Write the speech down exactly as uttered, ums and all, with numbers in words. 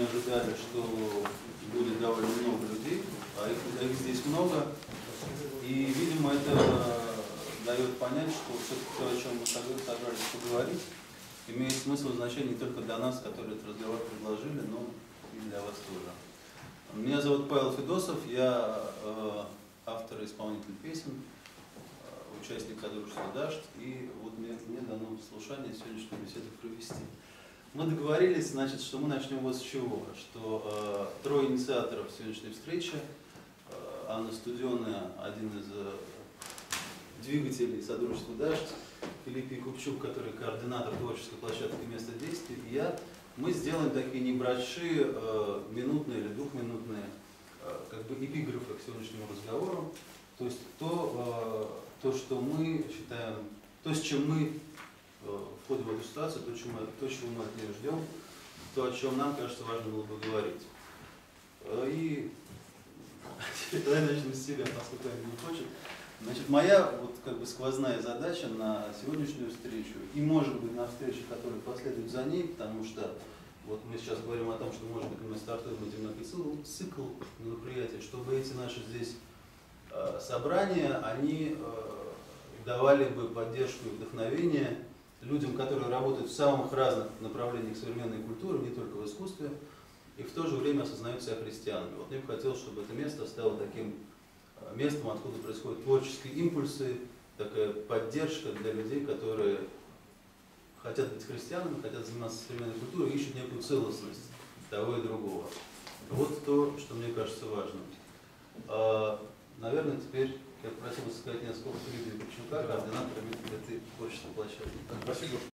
не ожидали, что будет довольно много людей, а их, а их здесь много. И, видимо, это дает понять, что все-таки то, о чем мы собрались поговорить, имеет смысл и значение не только для нас, которые этот разговор предложили, но и для вас тоже. Меня зовут Павел Федосов, я э, автор и исполнитель песен, э, участник содружества «Дождь», и вот мне, мне дано слушание сегодняшнюю беседу провести. Мы договорились, значит, что мы начнем вот с чего, что э, трое инициаторов сегодняшней встречи, э, Анна Студеная, один из э, двигателей содружества «Дождь», Филипп Якубчук, который координатор творческой площадки «Место действия», и я, мы сделаем такие небольшие, э, минутные или двухминутные э, как бы эпиграфы к сегодняшнему разговору, то есть то, э, то, что мы считаем, то, с чем мы э, входим в эту ситуацию, то, чем мы, то, чего мы от нее ждем, то, о чем нам кажется важно было бы говорить. Э, и давай начнем с себя, поскольку я не хочет. Значит, моя вот как бы сквозная задача на сегодняшнюю встречу и, может быть, на встречи, которые последуют за ней, потому что вот мы сейчас говорим о том, что, может быть, мы стартуем одинокий цикл мероприятий, чтобы эти наши здесь э, собрания, они э, давали бы поддержку и вдохновение людям, которые работают в самых разных направлениях современной культуры, не только в искусстве, и в то же время осознают себя христианами. Вот мне бы хотелось, чтобы это место стало таким местом, откуда происходят творческие импульсы, такая поддержка для людей, которые хотят быть христианами, хотят заниматься современной культурой, ищут некую целостность того и другого. Вот то, что мне кажется важным. Наверное, теперь я просил бы сказать несколько слов Филиппа Якубчука, координатора этой творческой площадки. Спасибо.